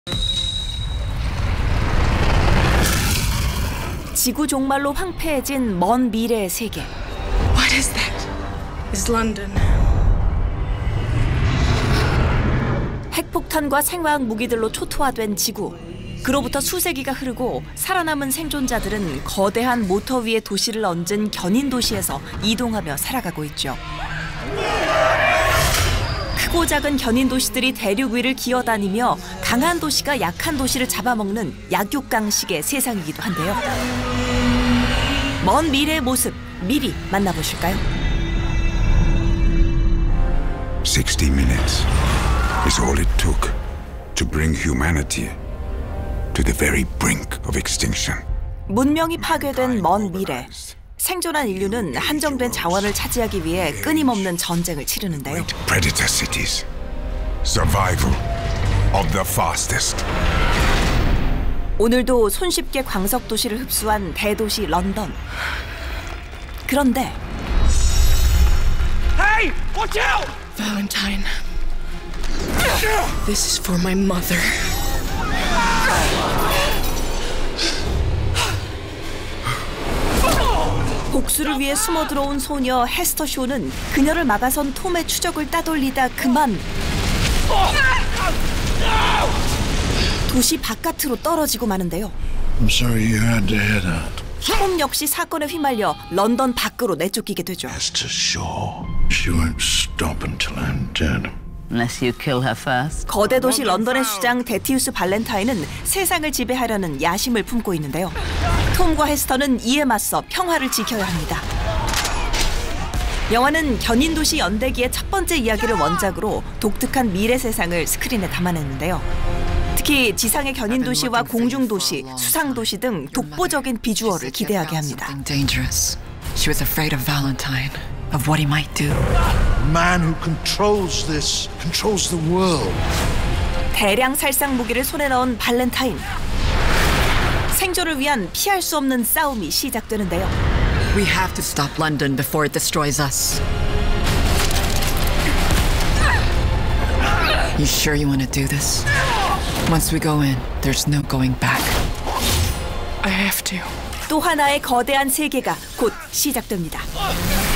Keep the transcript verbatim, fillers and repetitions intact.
지구 종말로 황폐해진 먼 미래의 세계. What is that? It's London. 핵폭탄과 생화학 무기들로 초토화된 지구. 그로부터 수세기가 흐르고 살아남은 생존자들은 거대한 모터 위에 도시를 얹은 견인 도시에서 이동하며 살아가고 있죠. 크고 작은 견인 도시들이 대륙 위를 기어다니며 강한 도시가 약한 도시를 잡아먹는 약육강식의 세상이기도 한데요. 먼 미래의 모습 미리 만나보실까요? sixty minutes is all it took to bring humanity to the very brink of extinction. 문명이 파괴된 먼 미래. 생존한 인류는 한정된 자원을 차지하기 위해 끊임없는 전쟁을 치르는데요. Predator cities. Survival of the fastest. 오늘도 손쉽게 광석 도시를 흡수한 대도시 런던. 그런데 Hey, watch out! Valentine. This is for my mother. 복수를 위해 숨어 들어온 소녀 헤스터 쇼는 그녀를 막아선 톰의 추적을 따돌리다 그만 도시 바깥으로 떨어지고 마는데요. I'm sorry you had to hear that. 톰 역시 사건에 휘말려 런던 밖으로 내쫓기게 되죠. Esther Shaw. She won't stop until I'm dead. Unless you kill her first. 거대 도시 런던의 수장 데티우스 발렌타인은 세상을 지배하려는 야심을 품고 있는데요. 톰과 헤스터는 이에 맞서 평화를 지켜야 합니다. 영화는 견인 도시 연대기의 첫 번째 이야기를 원작으로 독특한 미래 세상을 스크린에 담아냈는데요. 특히 지상의 견인 도시와 공중 도시, 수상 도시 등 독보적인 비주얼을 기대하게 합니다. She was afraid of Valentine, of what he might do. The man who controls this controls the world. 대량 살상 무기를 손에 넣은 발렌타인. 생존을 위한 피할 수 없는 싸움이 시작되는데요. We have to stop London before it destroys us. You sure you want to do this? Once we go in, there's no going back. I have to. 또 하나의 거대한 세계가 곧 시작됩니다.